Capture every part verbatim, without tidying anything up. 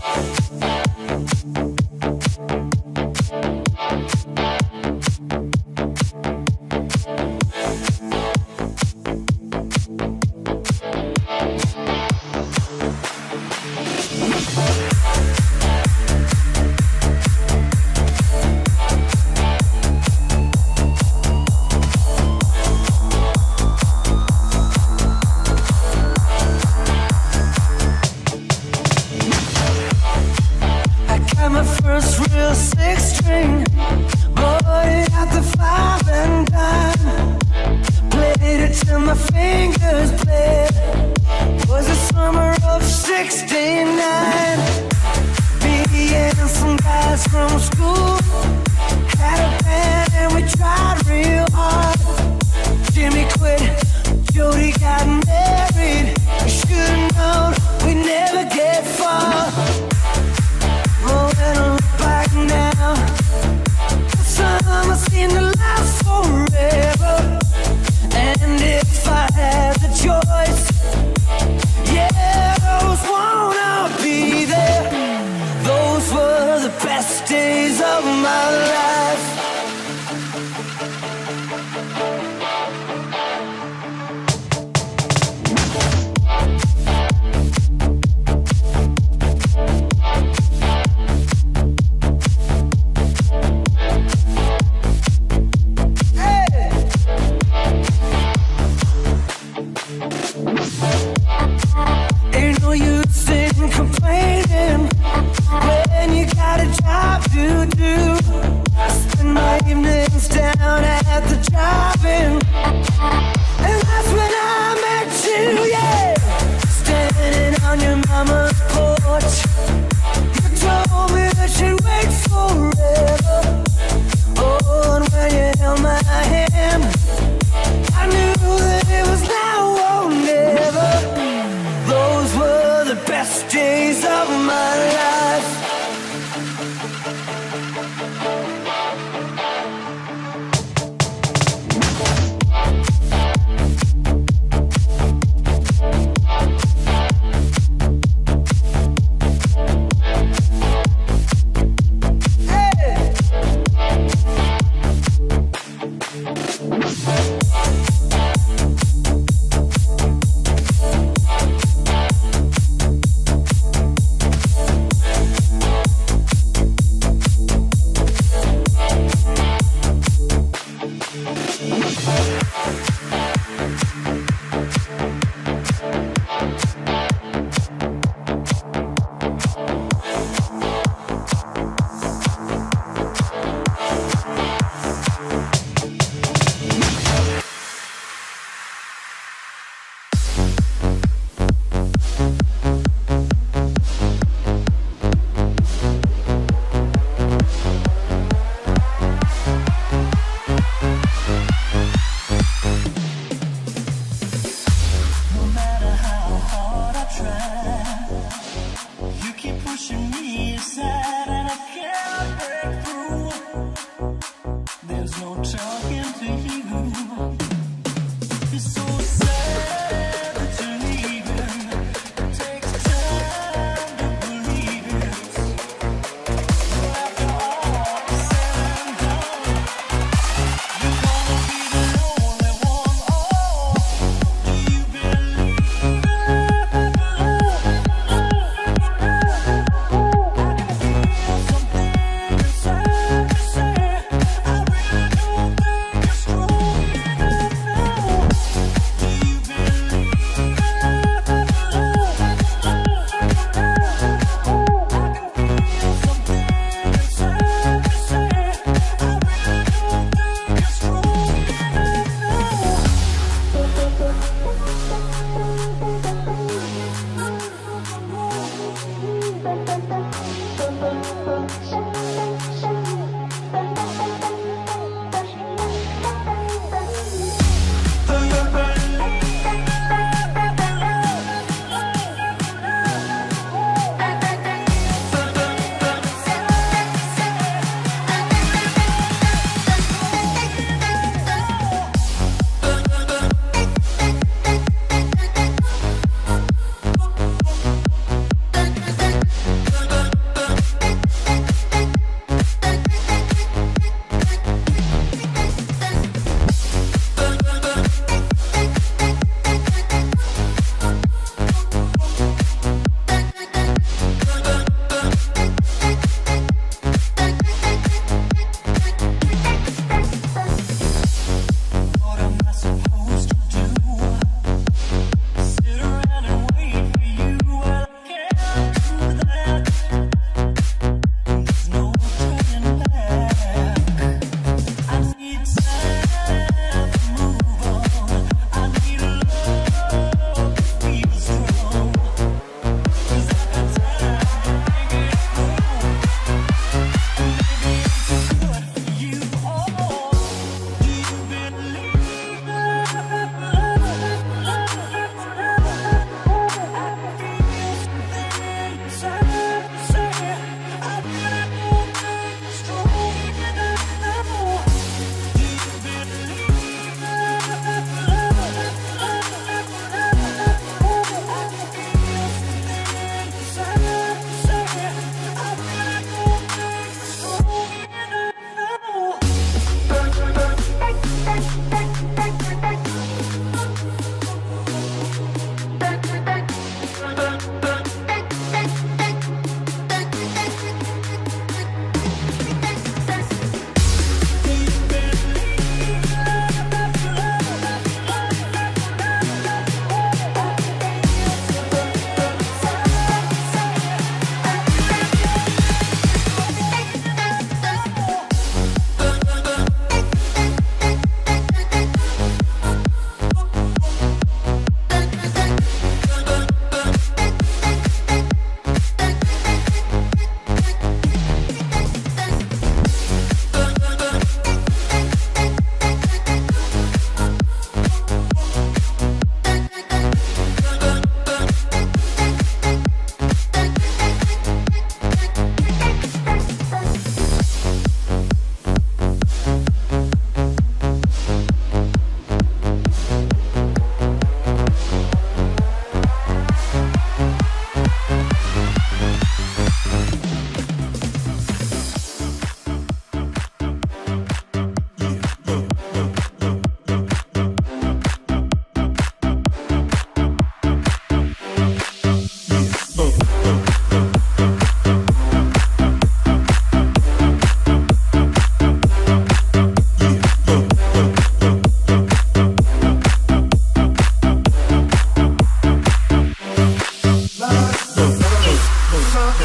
Choice, yeah, those wanna be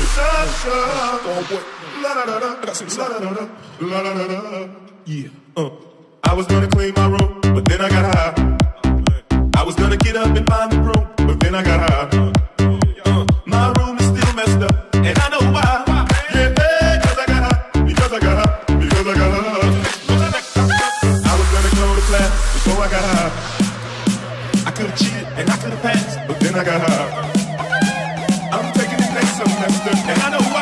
Yeah. Uh. I was gonna clean my room, but then I got high. I was gonna get up and find the broom, but then I got high. Uh. My room is still messed up, and I know why. Yeah, because I got high, because I got high, because I got high. I was gonna go to class before I got high. I could've cheated and I could've passed, but then I got high. I'm taking this next semester, and I know why.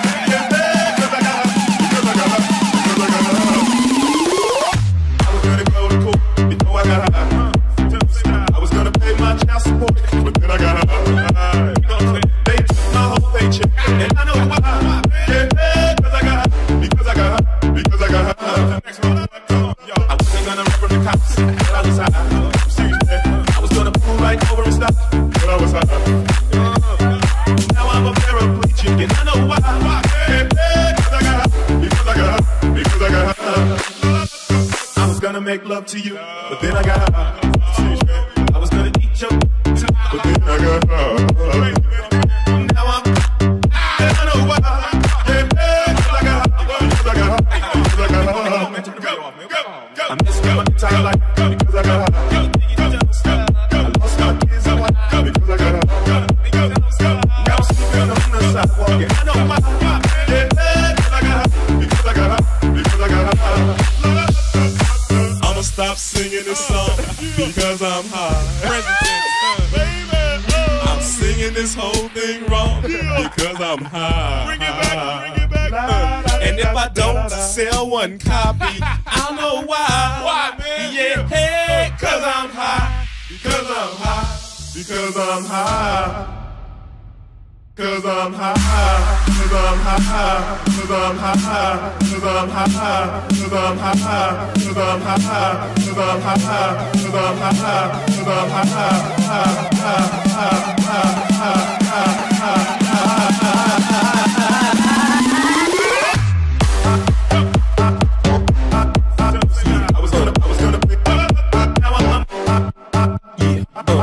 Make love to you, but then I got high. I was gonna eat your too, but then I got high. Now I'm, I know why. Yeah, because I got high, because I got high, because I got high. I messed up my entire life because I got high. I lost my kids and wife because I got high. Now I'm sleeping on the sidewalk, and I know why. Yeah, because I got high, because I got high, because I got high. Stop singing this song because I'm high. I'm singing this whole thing wrong because I'm high. Bring it back, bring it back. And if I don't sell one copy, I'll know why. Why, man? Yeah, hey, cause I'm high. Because I'm high. Because I'm high. Cause I'm high, cause I'm high, cause I'm high, cause I'm high, cause I'm high, cause I'm high, cause I'm high, cause I'm high, cause I'm I was gonna, I was gonna pick up, now I'm, yeah, uh.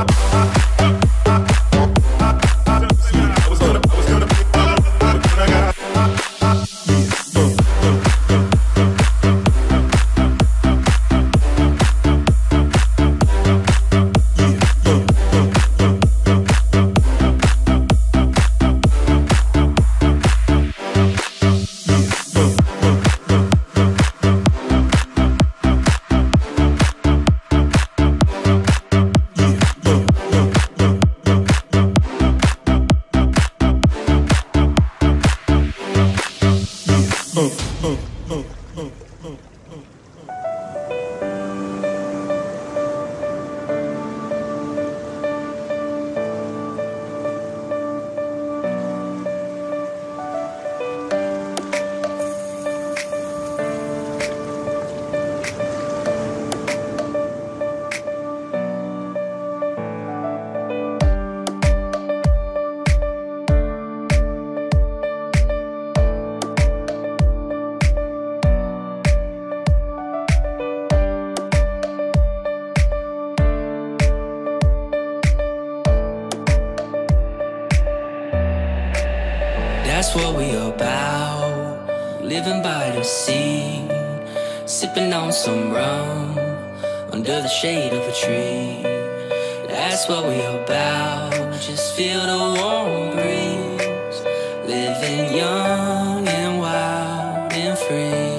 That's what we about, living by the sea, sipping on some rum, under the shade of a tree. That's what we about, just feel the warm breeze, living young and wild and free.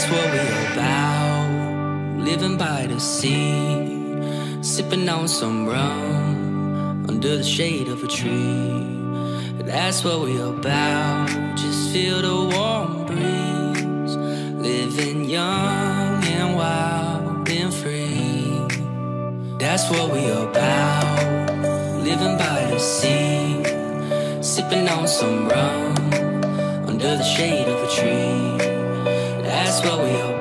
That's what we about. Living by the sea, sipping on some rum under the shade of a tree. That's what we about. Just feel the warm breeze, living young and wild and free. That's what we about. Living by the sea, sipping on some rum under the shade of a tree. That's what we about.